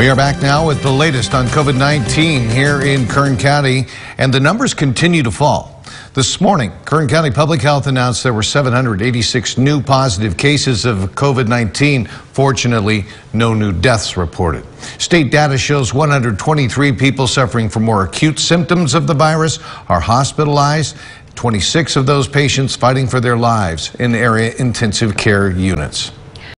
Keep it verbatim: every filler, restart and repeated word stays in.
We are back now with the latest on COVID nineteen here in Kern County, and the numbers continue to fall. This morning, Kern County Public Health announced there were seven hundred eighty-six new positive cases of COVID nineteen. Fortunately, no new deaths reported. State data shows one hundred twenty-three people suffering from more acute symptoms of the virus are hospitalized. twenty-six of those patients fighting for their lives in area intensive care units.